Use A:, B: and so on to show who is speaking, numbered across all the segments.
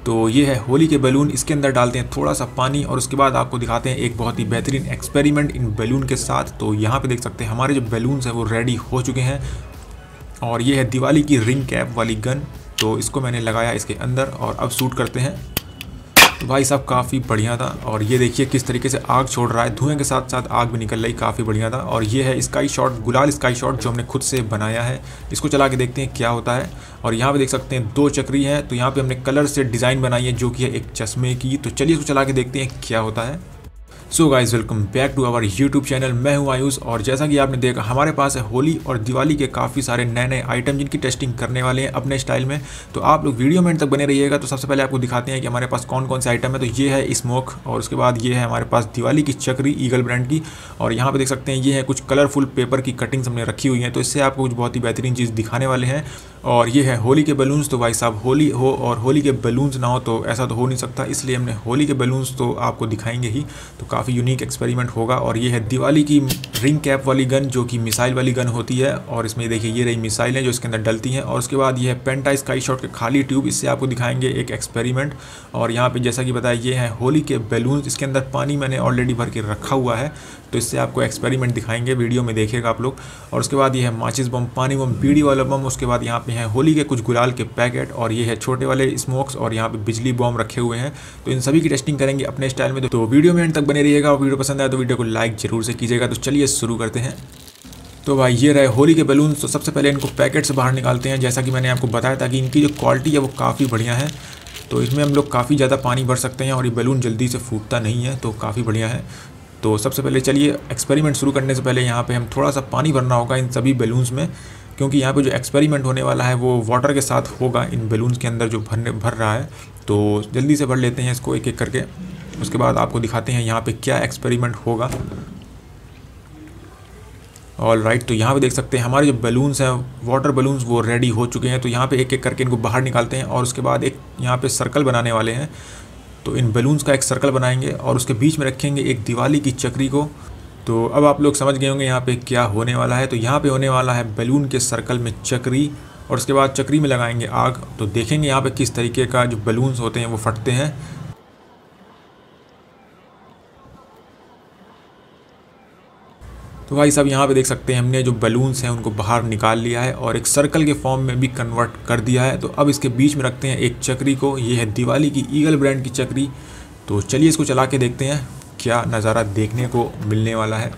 A: तो ये है होली के बैलून। इसके अंदर डालते हैं थोड़ा सा पानी और उसके बाद आपको दिखाते हैं एक बहुत ही बेहतरीन एक्सपेरिमेंट इन बैलून के साथ। तो यहाँ पे देख सकते हैं हमारे जो बैलून्स हैं वो रेडी हो चुके हैं और ये है दिवाली की रिंग कैप वाली गन। तो इसको मैंने लगाया इसके अंदर और अब शूट करते हैं। तो भाई साहब काफ़ी बढ़िया था और ये देखिए किस तरीके से आग छोड़ रहा है, धुएं के साथ साथ आग भी निकल रही, काफ़ी बढ़िया था। और ये है स्काई शॉट, गुलाल स्काई शॉट जो हमने खुद से बनाया है। इसको चला के देखते हैं क्या होता है। और यहाँ पे देख सकते हैं 2 चक्री हैं। तो यहाँ पे हमने कलर से डिज़ाइन बनाई है जो कि है एक चश्मे की। तो चलिए इसको चला के देखते हैं क्या होता है। So guys welcome back to our YouTube channel. मैं हूं आयुष और जैसा कि आपने देखा हमारे पास है होली और दिवाली के काफ़ी सारे नए नए आइटम जिनकी टेस्टिंग करने वाले हैं अपने स्टाइल में। तो आप लोग वीडियो में एंड तक बने रहिएगा। तो सबसे पहले आपको दिखाते हैं कि हमारे पास कौन कौन से आइटम है। तो ये है स्मोक और उसके बाद ये है हमारे पास दिवाली की चक्री ईगल ब्रांड की। और यहाँ पर देख सकते हैं ये है कुछ कलरफुल पेपर की कटिंग्स हमने रखी हुई हैं। तो इससे आपको कुछ बहुत ही बेहतरीन चीज़ दिखाने वाले हैं। और ये है होली के बैलून्स। तो भाई साहब होली हो और होली के बैलून्स ना हो तो ऐसा तो हो नहीं सकता, इसलिए हमने होली के बैलून्स तो आपको दिखाएंगे ही। तो काफ़ी यूनिक एक्सपेरिमेंट होगा। और ये है दिवाली की रिंग कैप वाली गन जो कि मिसाइल वाली गन होती है। और इसमें देखिए ये रही मिसाइलें जो इसके अंदर डलती हैं। और उसके बाद ये है पेंटा स्काई शॉट के खाली ट्यूब, इससे आपको दिखाएंगे एक एक्सपेरिमेंट। और यहाँ पे जैसा कि बताया ये है होली के बैलून्स, इसके अंदर पानी मैंने ऑलरेडी भर के रखा हुआ है। तो इससे आपको एक्सपेरिमेंट दिखाएंगे, वीडियो में देखिएगा आप लोग। और उसके बाद ये है माचिस बम, पानी बम, बीड़ी वाला बम। उसके बाद यहाँ पे है होली के कुछ गुलाल के पैकेट और ये है छोटे वाले स्मोक्स और यहाँ पे बिजली बम रखे हुए हैं। तो इन सभी की टेस्टिंग करेंगे अपने स्टाइल में। तो वीडियो में एंड तक बने रहिएगा और वीडियो पसंद आए तो वीडियो को लाइक जरूर से कीजिएगा। तो चलिए शुरू करते हैं। तो भाई ये रहे होली के बैलून। तो सबसे पहले इनको पैकेट से बाहर निकालते हैं। जैसा कि मैंने आपको बताया था कि इनकी जो क्वालिटी है वो काफ़ी बढ़िया है। तो इसमें हम लोग काफ़ी ज़्यादा पानी भर सकते हैं और ये बैलून जल्दी से फूटता नहीं है, तो काफ़ी बढ़िया है। तो सबसे पहले चलिए एक्सपेरिमेंट शुरू करने से पहले यहाँ पे हम थोड़ा सा पानी भरना होगा इन सभी बैलून्स में, क्योंकि यहाँ पे जो एक्सपेरिमेंट होने वाला है वो वाटर के साथ होगा इन बैलून्स के अंदर जो भर रहा है। तो जल्दी से भर लेते हैं इसको एक एक करके। उसके बाद आपको दिखाते हैं यहाँ पे क्या एक्सपेरिमेंट होगा। ऑल राइट, तो यहाँ पे देख सकते हैं हमारे जो बैलून्स हैं वाटर बैलून्स वो रेडी हो चुके हैं। तो यहाँ पे एक एक करके इनको बाहर निकालते हैं और उसके बाद एक यहाँ पे सर्कल बनाने वाले हैं। तो इन बैलून्स का एक सर्कल बनाएंगे और उसके बीच में रखेंगे एक दिवाली की चक्री को। तो अब आप लोग समझ गए होंगे यहाँ पे क्या होने वाला है। तो यहाँ पे होने वाला है बैलून के सर्कल में चक्री और उसके बाद चक्री में लगाएंगे आग। तो देखेंगे यहाँ पे किस तरीके का जो बैलून्स होते हैं वो फटते हैं। तो भाई साहब यहाँ पे देख सकते हैं हमने जो बैलून्स हैं उनको बाहर निकाल लिया है और एक सर्कल के फॉर्म में भी कन्वर्ट कर दिया है। तो अब इसके बीच में रखते हैं एक चक्री को। ये है दिवाली की ईगल ब्रांड की चक्री। तो चलिए इसको चला के देखते हैं क्या नज़ारा देखने को मिलने वाला है।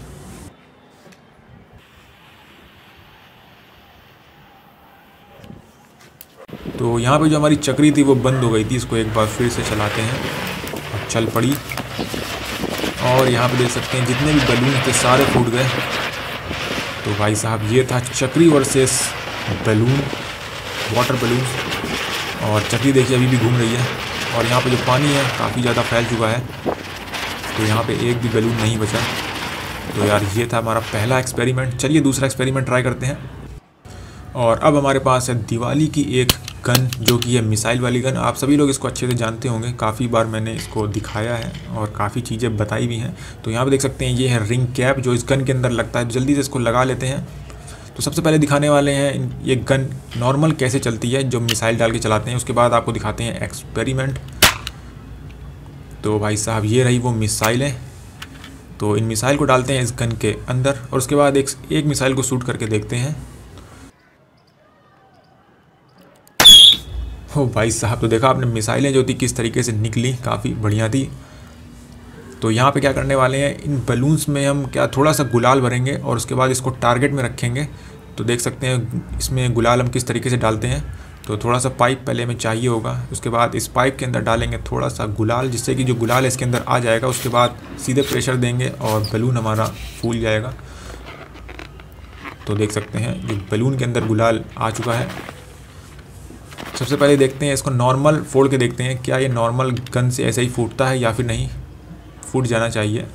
A: तो यहाँ पे जो हमारी चक्री थी वो बंद हो गई थी, इसको एक बार फिर से चलाते हैं और चल पड़ी। और यहाँ पे देख सकते हैं जितने भी बैलून थे सारे फूट गए। तो भाई साहब ये था चक्री वर्सेस बैलून, वाटर बैलून। और चक्री देखिए अभी भी घूम रही है और यहाँ पे जो पानी है काफ़ी ज़्यादा फैल चुका है। तो यहाँ पे एक भी बैलून नहीं बचा। तो यार ये था हमारा पहला एक्सपेरिमेंट। चलिए दूसरा एक्सपेरिमेंट ट्राई करते हैं। और अब हमारे पास है दिवाली की एक गन जो कि है मिसाइल वाली गन। आप सभी लोग इसको अच्छे से जानते होंगे, काफ़ी बार मैंने इसको दिखाया है और काफ़ी चीज़ें बताई भी हैं। तो यहाँ पे देख सकते हैं ये है रिंग कैप जो इस गन के अंदर लगता है। जल्दी से इसको लगा लेते हैं। तो सबसे पहले दिखाने वाले हैं ये गन नॉर्मल कैसे चलती है जो मिसाइल डाल के चलाते हैं। उसके बाद आपको दिखाते हैं एक्सपेरिमेंट। तो भाई साहब ये रही वो मिसाइल है। तो इन मिसाइल को डालते हैं इस गन के अंदर और उसके बाद एक मिसाइल को शूट करके देखते हैं। ओ भाई साहब, तो देखा आपने मिसाइलें जो थी किस तरीके से निकली, काफ़ी बढ़िया थी। तो यहाँ पे क्या करने वाले हैं, इन बैलून्स में हम क्या थोड़ा सा गुलाल भरेंगे और उसके बाद इसको टारगेट में रखेंगे। तो देख सकते हैं इसमें गुलाल हम किस तरीके से डालते हैं। तो थोड़ा सा पाइप पहले हमें चाहिए होगा। उसके बाद इस पाइप के अंदर डालेंगे थोड़ा सा गुलाल, जिससे कि जो गुलाल है इसके अंदर आ जाएगा। उसके बाद सीधे प्रेशर देंगे और बैलून हमारा फूल जाएगा। तो देख सकते हैं जो बैलून के अंदर गुलाल आ चुका है। सबसे पहले देखते हैं इसको नॉर्मल फोड़ के देखते हैं क्या ये नॉर्मल गन से ऐसे ही फूटता है या फिर नहीं, फूट जाना चाहिए।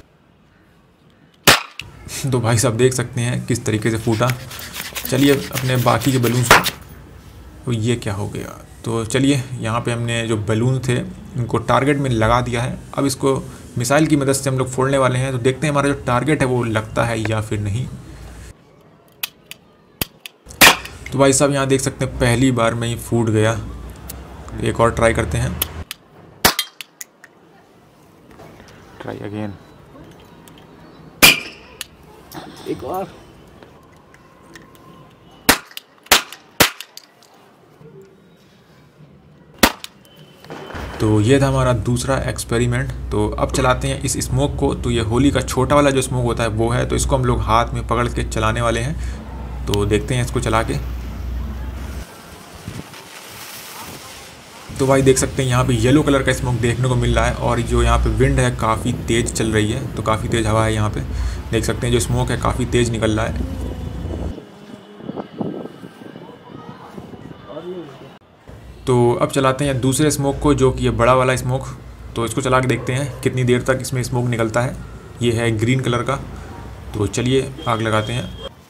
A: तो भाई साहब देख सकते हैं किस तरीके से फूटा। चलिए अपने बाकी के बैलून तो ये क्या हो गया। तो चलिए यहाँ पे हमने जो बैलून थे इनको टारगेट में लगा दिया है। अब इसको मिसाइल की मदद से हम लोग फोड़ने वाले हैं। तो देखते हैं हमारा जो टारगेट है वो लगता है या फिर नहीं। तो भाई साहब यहाँ देख सकते हैं पहली बार में ही फूट गया। एक और ट्राई करते हैं, ट्राई अगेन, एक और। तो ये था हमारा दूसरा एक्सपेरिमेंट। तो अब चलाते हैं इस स्मोक को। तो ये होली का छोटा वाला जो स्मोक होता है वो है, तो इसको हम लोग हाथ में पकड़ के चलाने वाले हैं। तो देखते हैं इसको चला के। तो भाई देख सकते हैं यहाँ पे येलो कलर का स्मोक देखने को मिल रहा है, और जो यहाँ पे विंड है काफ़ी तेज़ चल रही है, तो काफ़ी तेज़ हवा है यहाँ पे। देख सकते हैं जो स्मोक है काफ़ी तेज़ निकल रहा है। तो अब चलाते हैं दूसरे स्मोक को, जो कि ये बड़ा वाला स्मोक। तो इसको चला के देखते हैं कितनी देर तक इसमें स्मोक निकलता है। ये है ग्रीन कलर का। तो चलिए आग लगाते हैं।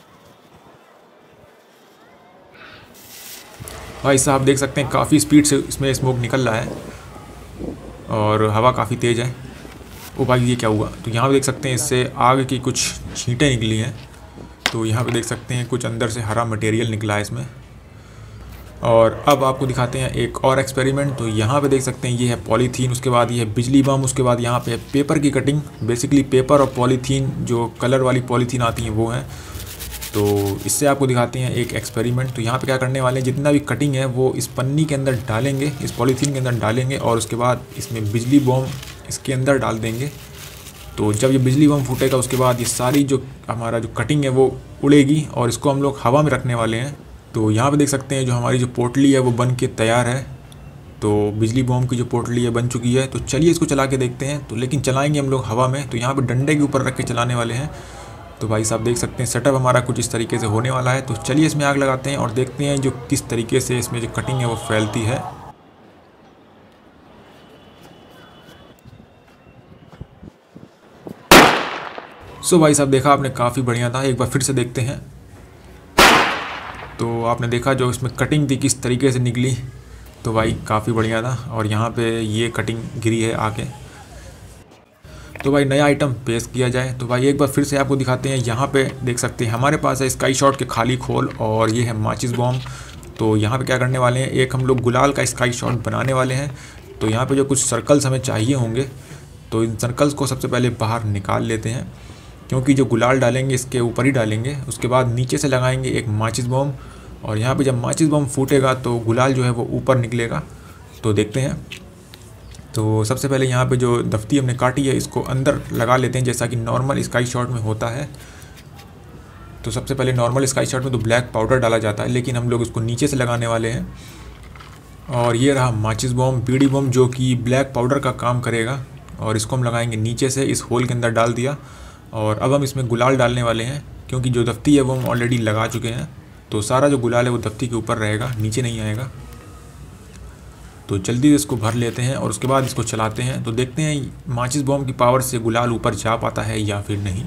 A: भाई साहब देख सकते हैं काफ़ी स्पीड से इसमें स्मोक निकल रहा है, और हवा काफ़ी तेज़ है। ओ भाई ये क्या हुआ? तो यहाँ पे देख सकते हैं इससे आग की कुछ छींटें निकली हैं। तो यहाँ पे देख सकते हैं कुछ अंदर से हरा मटेरियल निकला है इसमें। और अब आपको दिखाते हैं एक और एक्सपेरिमेंट। तो यहाँ पे देख सकते हैं ये है पॉलीथीन, उसके बाद ये है बिजली बम, उसके बाद यहाँ पे पेपर की कटिंग। बेसिकली पेपर और पॉलीथीन, जो कलर वाली पॉलीथीन आती हैं वो हैं। तो इससे आपको दिखाते हैं एक एक्सपेरिमेंट। तो यहाँ पे क्या करने वाले हैं, जितना भी कटिंग है वो इस पन्नी के अंदर डालेंगे, इस पॉलीथीन के अंदर डालेंगे, और उसके बाद इसमें बिजली बम इसके अंदर डाल देंगे। तो जब ये बिजली बम फूटेगा उसके बाद ये सारी जो हमारा जो कटिंग है वो उड़ेगी, और इसको हम लोग हवा में रखने वाले हैं। तो यहाँ पे देख सकते हैं जो हमारी जो पोटली है वो बन के तैयार है। तो बिजली बम की जो पोटली है बन चुकी है। तो चलिए इसको चला के देखते हैं। तो लेकिन चलाएंगे हम लोग हवा में। तो यहाँ पे डंडे के ऊपर रख के चलाने वाले हैं। तो भाई साहब देख सकते हैं सेटअप हमारा कुछ इस तरीके से होने वाला है। तो चलिए इसमें आग लगाते हैं और देखते हैं जो किस तरीके से इसमें जो कटिंग है वो फैलती है। सो भाई साहब देखा आपने, काफ़ी बढ़िया था। एक बार फिर से देखते हैं। तो आपने देखा जो इसमें कटिंग थी किस तरीके से निकली। तो भाई काफ़ी बढ़िया था। और यहाँ पे ये कटिंग गिरी है आके। तो भाई नया आइटम पेश किया जाए। तो भाई एक बार फिर से आपको दिखाते हैं। यहाँ पे देख सकते हैं हमारे पास है स्काई शॉट के खाली खोल, और ये है माचिस बॉम्ब। तो यहाँ पे क्या करने वाले हैं, एक हम लोग गुलाल का स्काई शॉट बनाने वाले हैं। तो यहाँ पे जो कुछ सर्कल्स हमें चाहिए होंगे, तो इन सर्कल्स को सबसे पहले बाहर निकाल लेते हैं, क्योंकि जो गुलाल डालेंगे इसके ऊपर ही डालेंगे। उसके बाद नीचे से लगाएंगे एक माचिस बॉम्ब, और यहाँ पे जब माचिस बॉम्ब फूटेगा तो गुलाल जो है वो ऊपर निकलेगा। तो देखते हैं। तो सबसे पहले यहाँ पे जो दफ्ती हमने काटी है इसको अंदर लगा लेते हैं, जैसा कि नॉर्मल स्काई शॉट में होता है। तो सबसे पहले नॉर्मल स्काई शॉट में तो ब्लैक पाउडर डाला जाता है, लेकिन हम लोग इसको नीचे से लगाने वाले हैं। और ये रहा माचिस बॉम्ब, बीड़ी बॉम्ब, जो कि ब्लैक पाउडर का काम करेगा। और इसको हम लगाएंगे नीचे से, इस होल के अंदर डाल दिया। और अब हम इसमें गुलाल डालने वाले हैं, क्योंकि जो दफ्ती है वो हम ऑलरेडी लगा चुके हैं। तो सारा जो गुलाल है वो दफ्ती के ऊपर रहेगा, नीचे नहीं आएगा। तो जल्दी से इसको भर लेते हैं और उसके बाद इसको चलाते हैं। तो देखते हैं माचिस बॉम्ब की पावर से गुलाल ऊपर जा पाता है या फिर नहीं।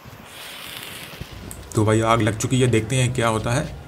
A: तो भाई आग लग चुकी है, देखते हैं क्या होता है।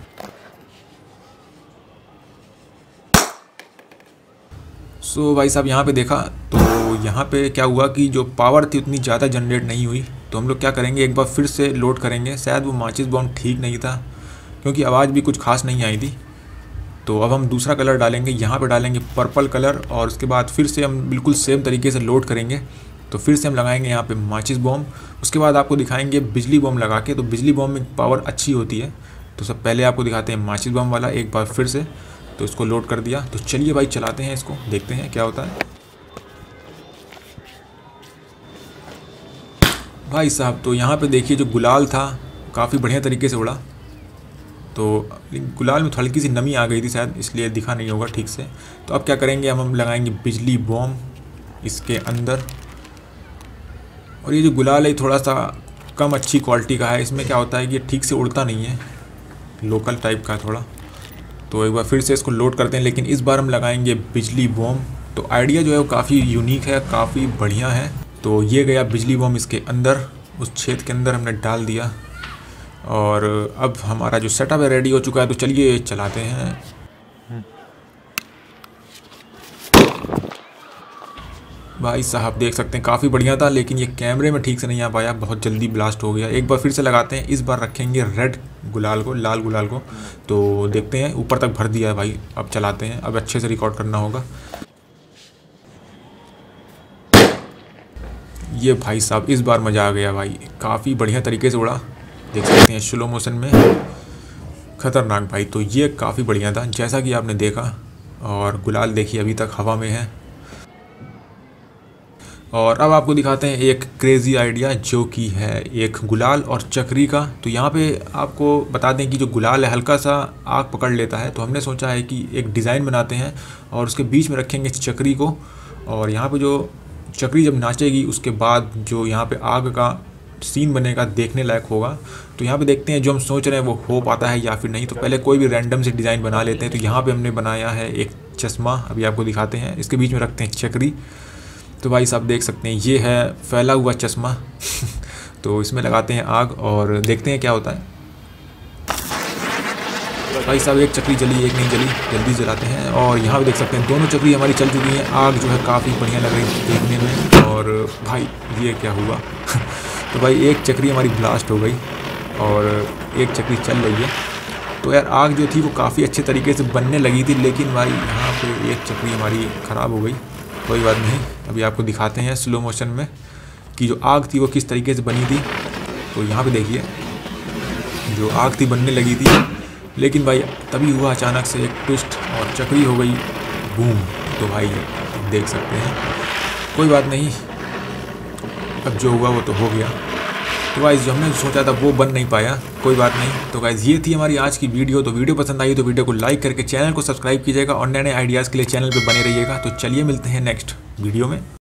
A: सो भाई साहब यहाँ पे देखा, तो यहाँ पे क्या हुआ कि जो पावर थी उतनी ज़्यादा जनरेट नहीं हुई। तो हम लोग क्या करेंगे, एक बार फिर से लोड करेंगे। शायद वो माचिस बॉम्ब ठीक नहीं था, क्योंकि आवाज़ भी कुछ खास नहीं आई थी। तो अब हम दूसरा कलर डालेंगे, यहाँ पे डालेंगे पर्पल कलर, और उसके बाद फिर से हम बिल्कुल सेम तरीके से लोड करेंगे। तो फिर से हम लगाएंगे यहाँ पे माचिस बॉम्ब। उसके बाद आपको दिखाएंगे बिजली बॉम्ब लगा के। तो बिजली बॉम्ब में पावर अच्छी होती है। तो सब पहले आपको दिखाते हैं माचिस बॉम्ब वाला एक बार फिर से। तो इसको लोड कर दिया। तो चलिए भाई चलाते हैं इसको, देखते हैं क्या होता है। भाई साहब तो यहाँ पे देखिए जो गुलाल था काफ़ी बढ़िया तरीके से उड़ा। तो गुलाल में हल्की सी नमी आ गई थी शायद, इसलिए दिखा नहीं होगा ठीक से। तो अब क्या करेंगे, हम लगाएंगे बिजली बॉम्ब इसके अंदर। और ये जो गुलाल है थोड़ा सा कम अच्छी क्वालिटी का है। इसमें क्या होता है कि ये ठीक से उड़ता नहीं है, लोकल टाइप का थोड़ा। तो एक बार फिर से इसको लोड करते हैं, लेकिन इस बार हम लगाएंगे बिजली बॉम्ब। तो आइडिया जो है वो काफ़ी यूनिक है, काफ़ी बढ़िया है। तो ये गया बिजली बॉम्ब इसके अंदर, उस छेद के अंदर हमने डाल दिया। और अब हमारा जो सेटअप है रेडी हो चुका है। तो चलिए चलाते हैं। भाई साहब देख सकते हैं काफ़ी बढ़िया था, लेकिन ये कैमरे में ठीक से नहीं आ पाया, बहुत जल्दी ब्लास्ट हो गया। एक बार फिर से लगाते हैं, इस बार रखेंगे रेड गुलाल को, लाल गुलाल को। तो देखते हैं, ऊपर तक भर दिया है भाई। अब चलाते हैं, अब अच्छे से रिकॉर्ड करना होगा। ये भाई साहब इस बार मज़ा आ गया भाई, काफ़ी बढ़िया तरीके से उड़ा, देख सकते हैं स्लो मोशन में, ख़तरनाक भाई। तो ये काफ़ी बढ़िया था जैसा कि आपने देखा। और गुलाल देखिए अभी तक हवा में है। और अब आपको दिखाते हैं एक क्रेज़ी आइडिया जो कि है एक गुलाल और चक्री का। तो यहाँ पे आपको बता दें कि जो गुलाल है हल्का सा आग पकड़ लेता है, तो हमने सोचा है कि एक डिज़ाइन बनाते हैं और उसके बीच में रखेंगे चक्री को। और यहाँ पे जो चक्री जब नाचेगी उसके बाद जो यहाँ पे आग का सीन बनेगा देखने लायक होगा। तो यहाँ पे देखते हैं जो हम सोच रहे हैं वो हो पाता है या फिर नहीं। तो पहले कोई भी रैंडम से डिज़ाइन बना लेते हैं। तो यहाँ पे हमने बनाया है एक चश्मा, अभी आपको दिखाते हैं। इसके बीच में रखते हैं चक्री। तो भाई साहब देख सकते हैं ये है फैला हुआ चश्मा। तो इसमें लगाते हैं आग और देखते हैं क्या होता है। भाई साहब एक चक्री जली, एक नहीं जली, जल्दी जलाते हैं। और यहाँ पे देख सकते हैं दोनों चक्री हमारी चल चुकी हैं। आग जो है काफ़ी बढ़िया लग रही है देखने में। और भाई ये क्या हुआ। तो भाई एक चक्री हमारी ब्लास्ट हो गई और एक चक्री चल रही है। तो यार आग जो थी वो काफ़ी अच्छे तरीके से बनने लगी थी, लेकिन भाई यहाँ पे एक चक्री हमारी ख़राब हो गई। कोई बात नहीं, अभी आपको दिखाते हैं स्लो मोशन में कि जो आग थी वो किस तरीके से बनी थी। तो यहाँ पे देखिए जो आग थी बनने लगी थी, लेकिन भाई तभी हुआ अचानक से एक ट्विस्ट और चक्री हो गई बूम। तो भाई देख सकते हैं, कोई बात नहीं, अब जो हुआ वो तो हो गया। तो गाइस जो हमने सोचा था वो बन नहीं पाया, कोई बात नहीं। तो गाइस ये थी हमारी आज की वीडियो। तो वीडियो पसंद आई तो वीडियो को लाइक करके चैनल को सब्सक्राइब कीजिएगा और नए नए आइडियाज़ के लिए चैनल पे बने रहिएगा। तो चलिए मिलते हैं नेक्स्ट वीडियो में।